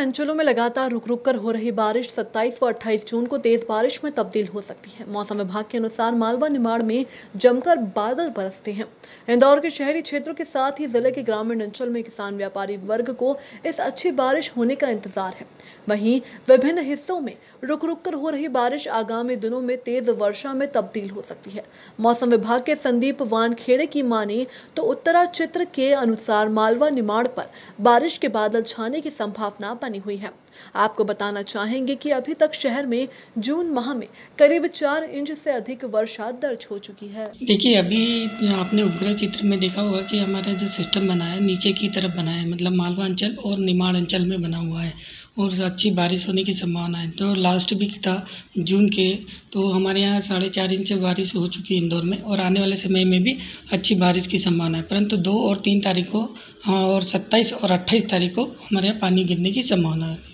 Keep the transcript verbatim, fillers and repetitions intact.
अंचलों में लगातार रुक रुक कर हो रही बारिश सत्ताईस व अट्ठाईस जून को तेज बारिश में तब्दील हो सकती है। मौसम विभाग के अनुसार मालवा निमाड़ में जमकर बादल बरसते हैं। इंदौर के शहरी क्षेत्रों के साथ ही जिले के ग्रामीण अंचल में किसान व्यापारी वर्ग को इस अच्छी बारिश होने का इंतजार है। वहीं विभिन्न हिस्सों में रुक रुक कर हो रही बारिश आगामी दिनों में तेज वर्षा में तब्दील हो सकती है। मौसम विभाग के संदीप वानखेड़े की माने तो उत्तरा चित्र के अनुसार मालवा निमाड़ पर बारिश के बादल छाने की संभावना बनी हुई है। आपको बताना चाहेंगे कि अभी तक शहर में जून माह में करीब चार इंच से अधिक वर्षा दर्ज हो चुकी है। देखिए, अभी आपने उपग्रह चित्र में देखा होगा कि हमारा जो सिस्टम बना है नीचे की तरफ बना है, मतलब मालवा अंचल और निमाड़ अंचल में बना हुआ है और अच्छी बारिश होने की संभावना है। तो लास्ट वीक था जून के, तो हमारे यहाँ साढ़े चार इंच बारिश हो चुकी है इंदौर में और आने वाले समय में भी अच्छी बारिश की संभावना है। परंतु दो और तीन तारीख को और सत्ताईस और अट्ठाईस तारीख को हमारे यहाँ पानी गिरने की संभावना है।